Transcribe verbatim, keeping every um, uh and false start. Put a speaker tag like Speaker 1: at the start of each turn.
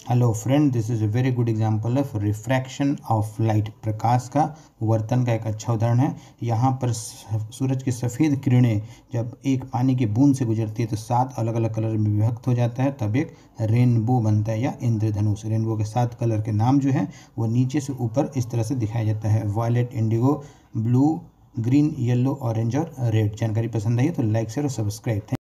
Speaker 1: Hello friend, this is a very good example of refraction of light. प्रकाश का वर्तन का एक अच्छा उदाहरण है। यहाँ पर सूरज की सफ़ेद किरणें जब एक पानी की बूंद से गुजरती है तो सात अलग अलग कलर में विभक्त हो जाता है, तब एक रेनबो बनता है या इंद्रधनुष। रेनबो के सात कलर के नाम जो है वो नीचे से ऊपर इस तरह से दिखाया जाता है: violet, indigo, blue, green, yellow, orange और रेड। जानकारी पसंद आई है तो लाइक शेयर और सब्सक्राइब।